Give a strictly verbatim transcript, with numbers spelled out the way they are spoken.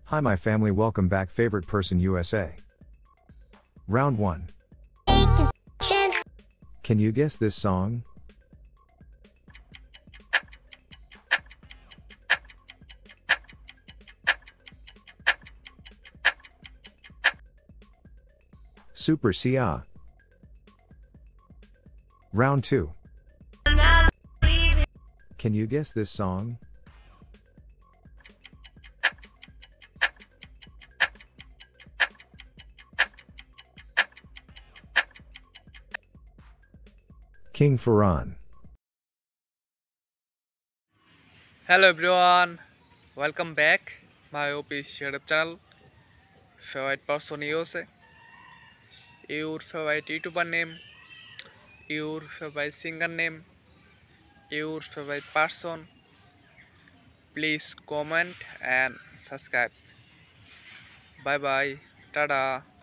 Hi my family, welcome back. Favorite person U S A. Round one. Can you guess this song? Super Siah. Round two. Can you guess this song? King Farhan. Hello everyone, welcome back. My O P YouTube channel. Favorite person U S A. Your favorite YouTuber name. Your favorite singer name. Your favorite person. Please comment and subscribe. Bye bye. Tada.